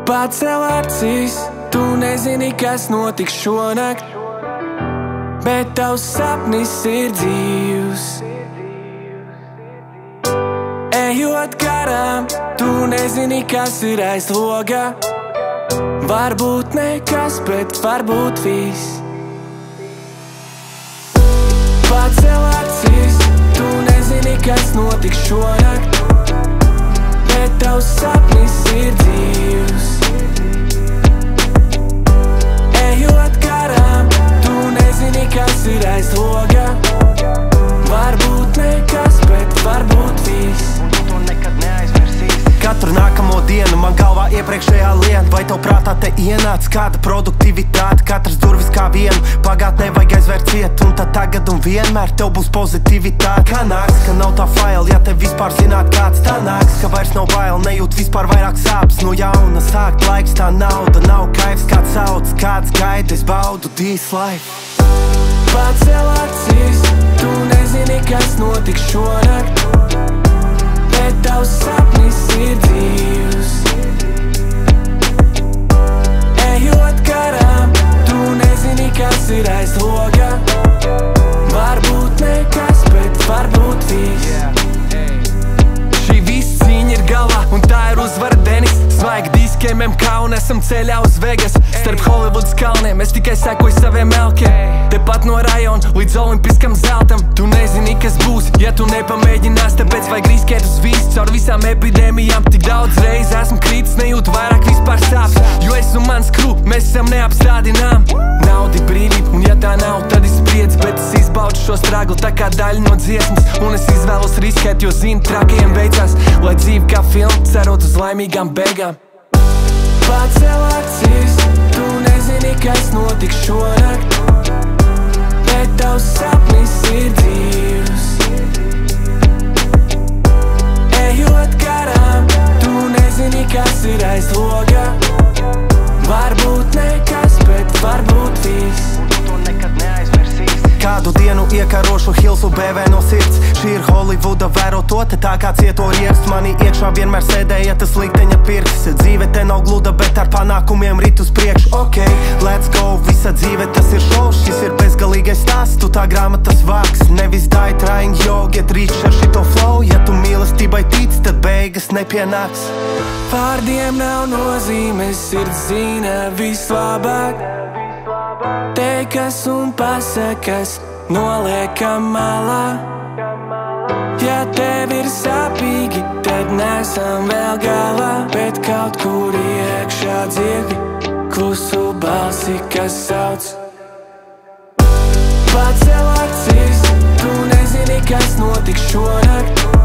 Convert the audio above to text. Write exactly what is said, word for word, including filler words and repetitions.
Pacel acis, tu nezini, kas notiks šonakt, bet tavs sapnis ir dzīvs. Ejot garām, tu nezini, kas ir aiz loga. Varbūt nekas, bet varbūt viss. Pacel acis, tu nezini, kas notiks šonakt, bet tavs sapnis ir dzīvs. Ejot garām, tu nezini, kas ir aiz loga. Varbūt nekas, bet varbūt viss. Un tu to nekad neaizmirsīsi. Katru nākamo dienu man galvā iepriekšējā lieta. Vai tev prātā te ienāc kāda produktivitāte? Katras durvis kā vienu, pagātnē vajag aizvērt ciet. Un tad tagad un vienmēr tev būs pozitivitāte. Kā nāks, ka nav tā faila, ja tev vispār zināt kāds tā nāks. Ka vairs nav bail, nejūt vispār vairāk sāpes. No jauna sākt laiks, tā nauda nav kaivs. Kāds sauc, kāds gaida, es baudu this life. Pacel acis, tu nezini, kas notiks šonakt, bet tavs sapnis ir dzīvs. Ejot garām, tu nezini, kas ir aiz loga. Varbūt nekas, bet varbūt viss. Šī viss cīņa ir galā, un tā ir uzvara Deniss. Svaigi diski M M K un esam ceļā uz Vegas. Starp Holivudas kalniem es tikai sekoju saviem elkiem. Tepat no rajona līdz olimpiskam zeltam. Tu nezini, kas būs, ja tu nepamēģinās. Tāpēc vajag riskēt uz visu, caur visām epidēmijām. Tik daudz reiz esmu kritis, nejūtu vairāk vispār sāpes. Jo es un mans kru, mēs esam neapstādinām. Naudi brīvība, un ja tā nav, tad es spriedz. Bet es izbaudu šo straglu tā kā daļu no dziesmas. Un es izvēlos riskēt, jo zinu, trakajiem beidzās. Lai dzīve kā filma, cerot uz laimīgām beigām. Pacel acis, tu nezini, kas notiks šonakt, bet tavs sapnis ir dzīvs. Ejot garām, tu nezini, kas ir aiz loga. Varbūt nekas, bet varbūt viss. Un tu to nekad neaizmirsīsi. Kādu dienu iekarošu Hilsu B V no sirds. Šī ir Holivuda, vēro to te tā kā cieto rieksts. Manī iekšā vienmēr sēdēja tas likteņa pirks. Dzīve te nav gluda, bet ar panākumiem rit uz priekšu. Ok, let's go, visa dzīve tas ir šovs. Šis ir bezgalīgais stāsts, tu tā grāmatas vāks. Nevis die trying, yo, get rich ar šito flow. Ja tu mīlestībai tic, tad beigas nepienāks. Vārdiem nav nozīmes, sirds zina vislabāk. Teikas un pasakas noliekam malā. Ja tev ir sāpīgi, tad nesam vēl galā. Bet kaut kur iekšā dzirdi klusu balsi, kas sauc. Pacel acis, tu nezini, kas notiks šonakt,